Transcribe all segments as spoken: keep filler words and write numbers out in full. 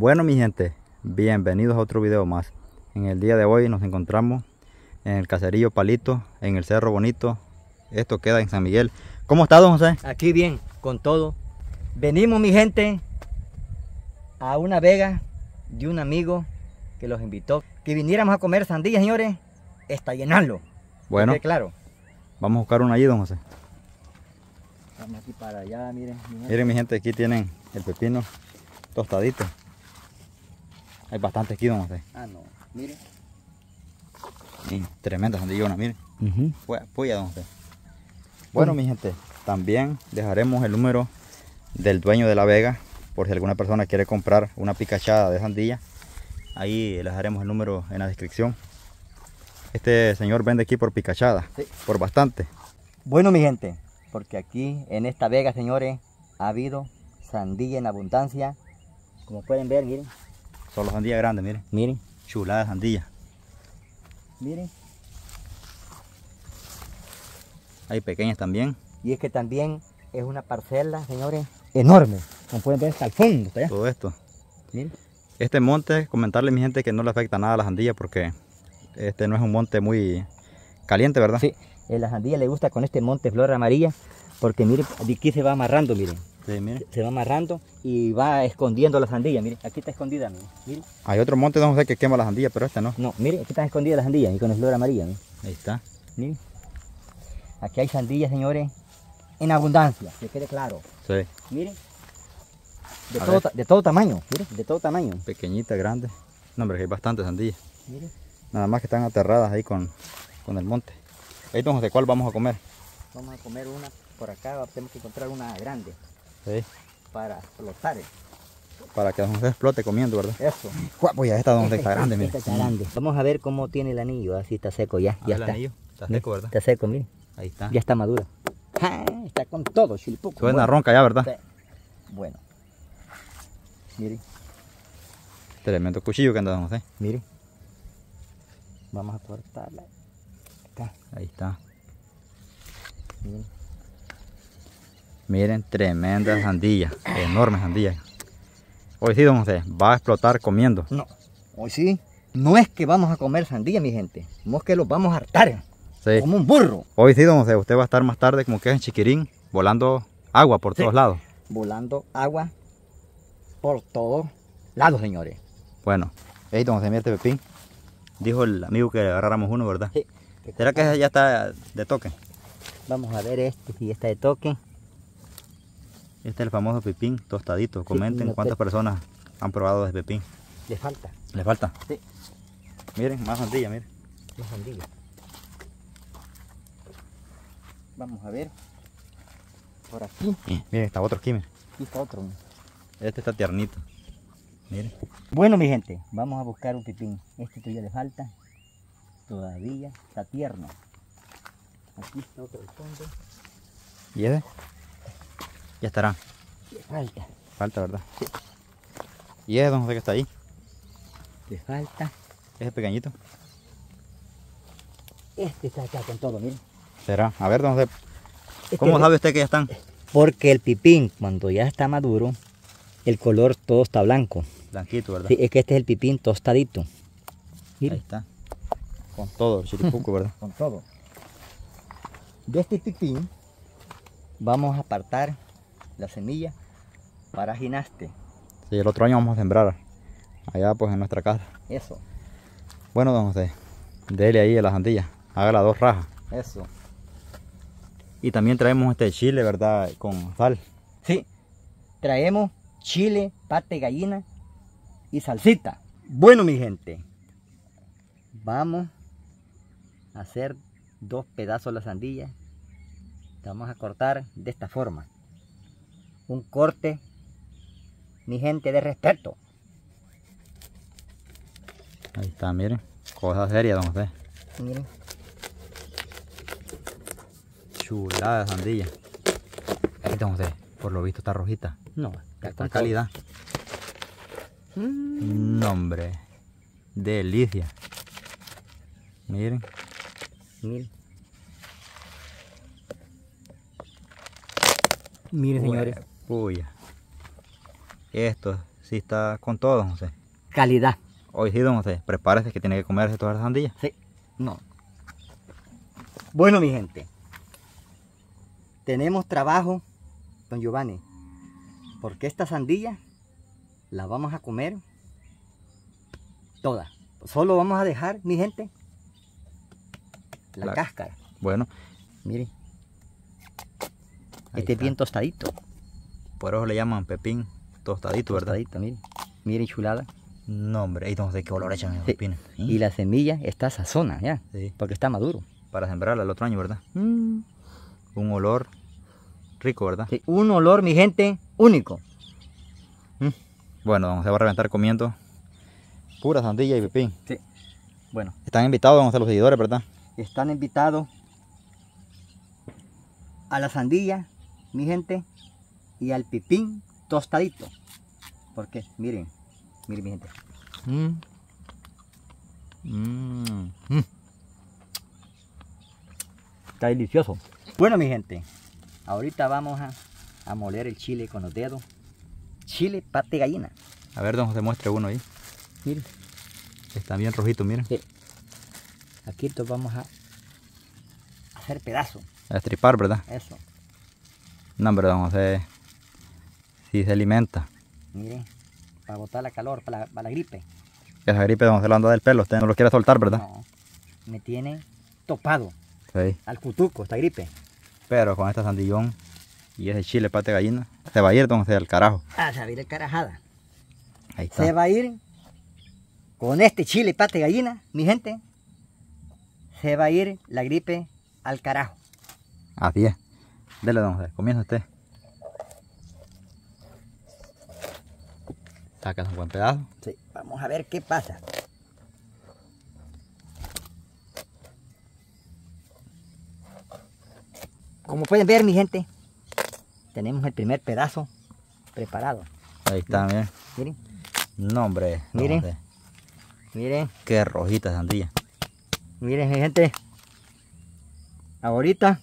Bueno mi gente, bienvenidos a otro video más. En el día de hoy nos encontramos en el caserío Palito, en el Cerro Bonito. Esto queda en San Miguel. ¿Cómo está, don José? Aquí bien, con todo. Venimos mi gente a una vega de un amigo que los invitó. Que viniéramos a comer sandías, señores, está llenarlo. Bueno, claro. Vamos a buscar una allí, don José. Vamos aquí para allá, miren. Mi gente. Miren mi gente, aquí tienen el pepino tostadito. Hay bastante aquí, don José. Ah, no, miren. Sí, tremenda sandillona, miren. Uh-huh. Fue puya, don José. Bueno, Uh-huh. mi gente, también dejaremos el número del dueño de la vega, por si alguna persona quiere comprar una picachada de sandía. Ahí les dejaremos el número en la descripción. Este señor vende aquí por picachada, Sí. por bastante. Bueno, mi gente, porque aquí en esta vega, señores, ha habido sandía en abundancia. Como pueden ver, miren. Son las sandías grandes, miren. Miren, Chuladas sandías. miren. Hay pequeñas también. Y es que también es una parcela, señores, enorme. Como pueden ver, hasta el fondo, hasta allá. Todo esto. Miren. Este monte, comentarle mi gente que no le afecta nada a la sandía porque este no es un monte muy caliente, ¿verdad? Sí, eh, la sandía le gusta con este monte flor amarilla, porque miren, de aquí se va amarrando, miren. Sí, miren. Se va amarrando y va escondiendo la sandía, miren. Aquí está escondida, miren. miren. Hay otro monte, don José, que quema la sandía, pero este no. No, miren, aquí está escondida la sandía y con el flor amarilla, miren. Ahí está. Miren. Aquí hay sandías, señores, en abundancia, que quede claro. Sí. Miren. De, A todo, ver. ta- de todo tamaño, miren, de todo tamaño. Pequeñita, grande. No, hombre, que hay bastantes sandías. Miren. Nada más que están aterradas ahí con, con el monte. Ahí, don José, ¿cuál vamos a comer? Vamos a comer una por acá, tenemos que encontrar una grande Sí. para explotar. Para que don José explote comiendo, ¿verdad? Eso. Pues ya esta don José está grande, mira. Esta está grande. Vamos a ver cómo tiene el anillo, así está seco ya. A Ya ver el está. anillo. Está Mira, seco, ¿verdad? Está seco, miren. Ahí está. Ya está madura. ¡Ja! Está con todo, chilipuco. Suena Bueno. ronca ya, ¿verdad? Sí. Bueno. Miren, Tremendo cuchillo que anda don José. miren. Vamos a cortarla. Acá, Ahí está. miren. Miren, tremenda sandía. Enorme sandía. Hoy sí, don José, va a explotar comiendo. No, hoy sí. No es que vamos a comer sandía, mi gente. No es que los vamos a hartar. Sí. Como un burro. Hoy sí, don José, usted va a estar más tarde como que es en Chiquirín, volando agua por Sí. todos lados. Volando agua por todos lados, señores. Bueno, hey, don José, mira este pepín. Dijo el amigo que agarráramos uno, ¿verdad? Sí. ¿Será que ya está de toque? Vamos a ver este, si está de toque. Este es el famoso pepín tostadito. Comenten no, cuántas pe- personas han probado ese pepín. Le falta. ¿Le falta? Sí. Miren, más sandía, miren. La sandía. Vamos a ver. Por aquí. Miren, está otro aquí, miren. Aquí está otro. Este está tiernito. Miren. Bueno, mi gente, vamos a buscar un pepín. Este todavía le falta. Todavía está tierno. Aquí está otro al fondo. ¿Y ese? Ya estará. Le falta. Falta, ¿verdad? Sí. ¿Y ese, don José, que está ahí? Le falta. Ese pequeñito. Este está acá con todo, miren. ¿Será? A ver, don José, Este ¿cómo es- sabe usted que ya están? Porque el pipín, cuando ya está maduro, el color todo está blanco. Blanquito, ¿verdad? Sí, es que este es el pipín tostadito. Ahí Miren, está. Con todo el chiripuco, ¿verdad? con todo. De este pipín vamos a apartar la semilla para ginaste. Sí, el otro año vamos a sembrar allá pues en nuestra casa. Eso, Bueno, don José, dele ahí a la sandía, haga las dos rajas. eso. Y también traemos este chile, ¿verdad? Con sal. Sí, traemos chile, pate de gallina y salsita. Bueno, mi gente, vamos a hacer dos pedazos de la sandía. La vamos a cortar de esta forma. Un corte, mi gente, de respeto. Ahí está, miren. Cosa seria, don José. Miren, Chulada de sandía. Ahí, don José, por lo visto está rojita. no, Está calidad. Mm. No, hombre. Delicia. Miren. Miren. Miren, señores. Puya. Esto sí está con todo, don José. Calidad. Hoy sí, don José, prepárese que tiene que comerse todas las sandías. Sí, no. Bueno, mi gente, tenemos trabajo, don Giovanni, porque esta sandía la vamos a comer toda. Solo vamos a dejar, mi gente, la, la cáscara. Bueno. Miren. Ahí este es está. bien tostadito. Por eso le llaman pepín tostadito, ¿verdad? Tostadito, miren. Miren, chulada. No, hombre, ¿y entonces qué olor echan esos Sí. pepines? ¿Sí? Y la semilla está sazona, ya, Sí. porque está maduro. Para sembrarla el otro año, ¿verdad? Mm. Un olor rico, ¿verdad? Sí, un olor, mi gente, único. Mm. Bueno, don José va a reventar comiendo pura sandía y pepín. Sí. Bueno, Están invitados, don José, los seguidores, ¿verdad? están invitados a la sandía, mi gente, y al pepín tostadito. Porque, miren, miren, mi gente. Mm. Mm. Mm. Está delicioso. Bueno, mi gente, ahorita vamos a, a moler el chile con los dedos. Chile pate gallina. A ver, don José, muestre uno ahí. Miren. Están bien rojitos, miren. Sí. Aquí esto vamos a hacer pedazos. A estripar, ¿verdad? Eso. No, hombre, don José sí se alimenta. Miren, para botar la calor, para la, para la gripe. Esa gripe, don José, lo anda del pelo. Usted no lo quiere soltar, ¿verdad? No, me tiene topado Sí. al cutuco esta gripe. Pero con esta sandillón y ese chile pate gallina, se va a ir, don José, al carajo. Ah, se va a ir el carajada. Ahí está. Se va a ir con este chile pate gallina, mi gente. Se va a ir la gripe al carajo. Así es. Dele, don José, comienza usted. Saca un buen pedazo. Sí, vamos a ver qué pasa. Como pueden ver, mi gente, tenemos el primer pedazo preparado. Ahí está, miren. Miren, No, hombre. don Miren. José, miren, qué rojita sandía. miren, mi gente. Ahorita,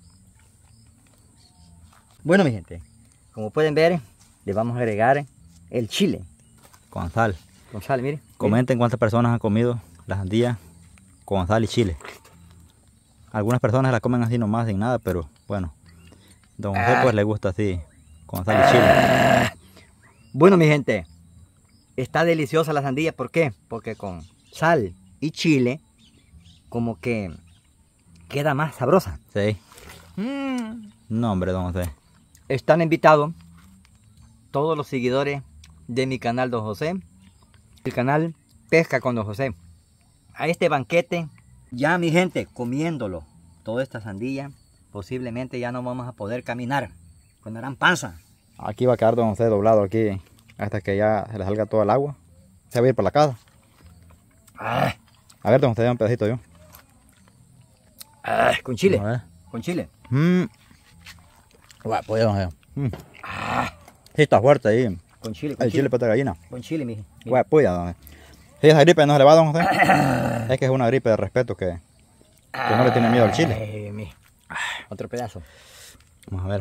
bueno, mi gente, como pueden ver, le vamos a agregar el chile Con sal. con sal, miren. Comenten cuántas personas han comido la sandía con sal y chile. Algunas personas la comen así nomás, sin nada, pero bueno. Don José pues le gusta así, con sal y chile. Bueno, mi gente, está deliciosa la sandía. ¿Por qué? Porque con sal y chile, como que queda más sabrosa. Sí. Mm. No, hombre, don José. Están invitados todos los seguidores de mi canal Don José, el canal Pesca con Don José, a este banquete. Ya, mi gente, comiéndolo, toda esta sandía, posiblemente ya no vamos a poder caminar con la gran panza. Aquí va a quedar don José doblado aquí hasta que ya se le salga todo el agua. Se va a ir por la casa. Ah, A ver, don José, da un pedacito yo. ah, con chile, A ver. con chile. Mm. Guau, pues, don José. Mm. Sí está fuerte ahí. Con chile, con El chile, chile pata gallina. con chile, mi. mi- Guau, pues, don José. Si esa gripe no se le va, don José. Es que es una gripe de respeto que, que no le tiene miedo al chile. Ay, mi. Otro pedazo. Vamos a ver.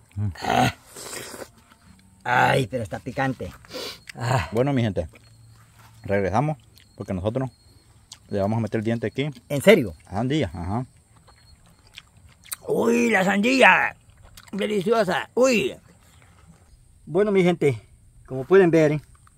Ay, pero está picante. Ah, Bueno, mi gente, regresamos porque nosotros le vamos a meter el diente aquí ¿en serio? a sandía. Ajá. ¡Uy, la sandía! ¡Deliciosa! ¡Uy! Bueno, mi gente, como pueden ver,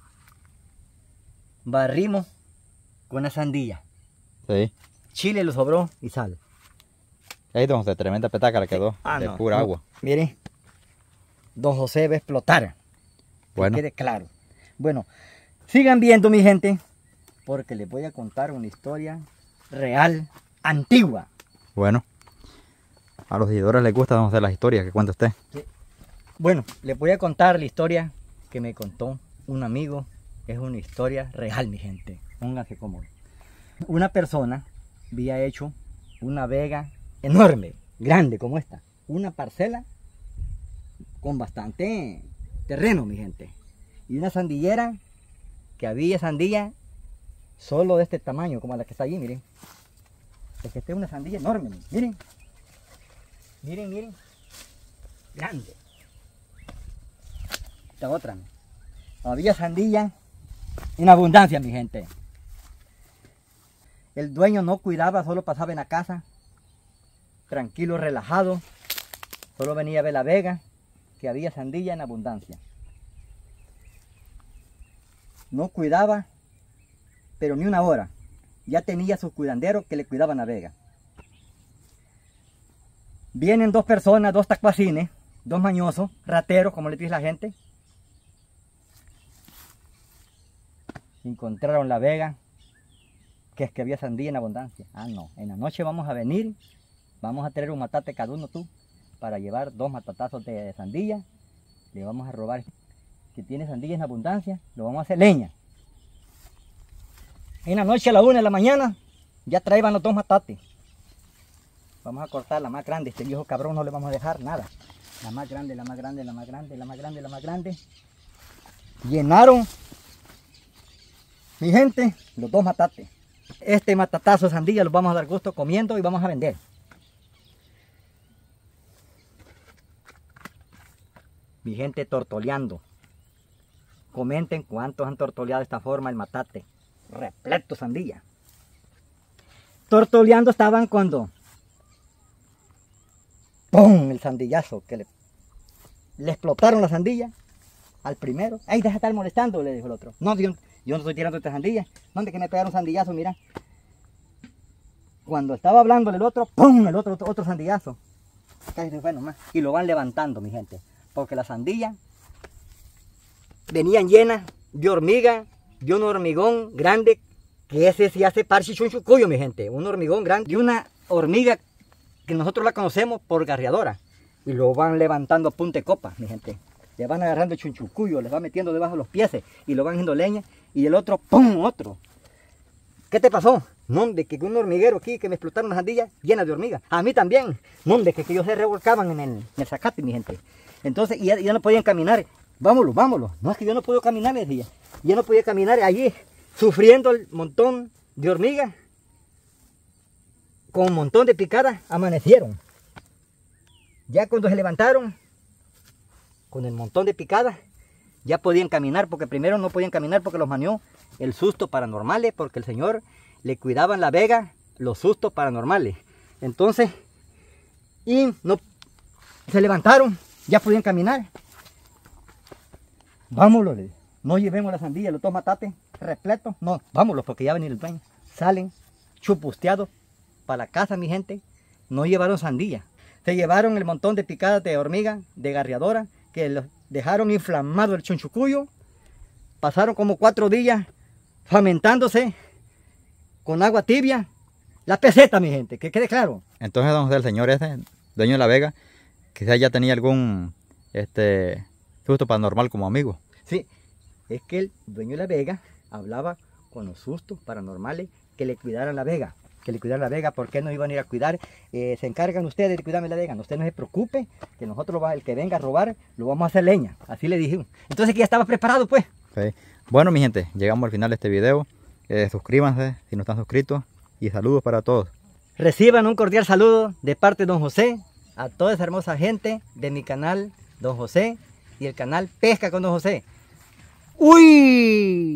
barrimos con la sandía. Sí. Chile lo sobró y sal. Ahí, don José, tremenda petaca le quedó Ah, de no, pura no. agua. Miren, Don José va a explotar. Bueno. Que quede claro. Bueno, sigan viendo, mi gente, porque les voy a contar una historia real, antigua. Bueno. A los seguidores les gusta, don José, las historias que cuenta usted. Bueno, les voy a contar la historia que me contó un amigo. Es una historia real, mi gente. Pónganse cómodos. Una persona había hecho una vega enorme, grande como esta. Una parcela con bastante terreno, mi gente. Y una sandillera que había sandía solo de este tamaño, como la que está allí, miren. Es que esta es una sandía enorme, miren. Miren, miren. Grande. Esta otra. había sandía en abundancia, mi gente. El dueño no cuidaba, solo pasaba en la casa, tranquilo, relajado. Solo venía a ver la vega, que había sandía en abundancia. No cuidaba, pero ni una hora. Ya tenía sus cuidanderos que le cuidaban la vega. Vienen dos personas, dos tacuacines, dos mañosos, rateros, como le dice la gente. Encontraron la vega, que es que había sandía en abundancia. Ah, no, en la noche vamos a venir, vamos a tener un matate cada uno tú, para llevar dos matatazos de sandía. Le vamos a robar, que tiene sandía en abundancia, lo vamos a hacer leña. En la noche a la una de la mañana, ya traían los dos matates. Vamos a cortar la más grande, este viejo cabrón no le vamos a dejar nada. La más grande, la más grande, la más grande, la más grande, la más grande. Llenaron, mi gente, los dos matates. Este matatazo de sandía los vamos a dar gusto comiendo y vamos a vender. Mi gente tortoleando. Comenten cuántos han tortoleado de esta forma el matate. Repleto sandía. Tortoleando estaban cuando ¡pum! El sandillazo que le, le explotaron la sandía al primero. ¡Ay, deja de estar molestando! Le dijo el otro. No, yo, yo no estoy tirando esta sandía. ¿Dónde que me pegaron sandillazo? Mira. Cuando estaba hablando el otro, ¡pum! El otro, otro, otro sandillazo. Casi fue nomás. Y lo van levantando, mi gente. Porque las sandías venían llenas de hormiga, de un hormigón grande, que ese sí hace parche chunchucuyo, mi gente. Un hormigón grande, de una hormiga que nosotros la conocemos por garreadora. Y lo van levantando a punta de copa, mi gente. Le van agarrando el chunchucuyo, les va metiendo debajo de los pies y lo van haciendo leña. Y el otro, ¡pum! Otro. ¿Qué te pasó? No, de que un hormiguero aquí que me explotaron las sandías llenas de hormigas. A mí también. No, de que, que ellos se revolcaban en el, en el zacate, mi gente. Entonces ya, ya no podían caminar. Vámonos, vámonos. No es que yo no puedo caminar, les decía. Yo no podía caminar allí, sufriendo el montón de hormigas. Con un montón de picadas, amanecieron. Ya cuando se levantaron, con el montón de picadas, ya podían caminar, porque primero no podían caminar porque los manió el susto paranormales, porque el Señor le cuidaban la vega los sustos paranormales. Entonces, y no se levantaron, ya podían caminar. Vámonos, no llevemos la sandía, los dos matates repletos, no, vámonos, porque ya venía el dueño. Salen chupusteados para la casa, mi gente. No llevaron sandía, se llevaron el montón de picadas de hormiga, de garreadora, que los dejaron inflamado el chunchucuyo. Pasaron como cuatro días fermentándose con agua tibia. La peseta, mi gente, que quede claro. Entonces, don José, el señor este, dueño de la vega, quizás ya tenía algún este susto paranormal como amigo. Sí, es que el dueño de la vega hablaba con los sustos paranormales que le cuidaran la vega. Que le cuidaran la vega, porque no iban a ir a cuidar. Eh, se encargan ustedes de cuidarme la vega. No, usted no se preocupe, que nosotros, el que venga a robar, lo vamos a hacer leña. Así le dijimos. Entonces que ya estaba preparado, pues. Sí. Bueno, mi gente, llegamos al final de este video. Eh, suscríbanse si no están suscritos. Y saludos para todos. Reciban un cordial saludo de parte de don José a toda esa hermosa gente de mi canal Don José y el canal Pesca con Don José. ¡Uy!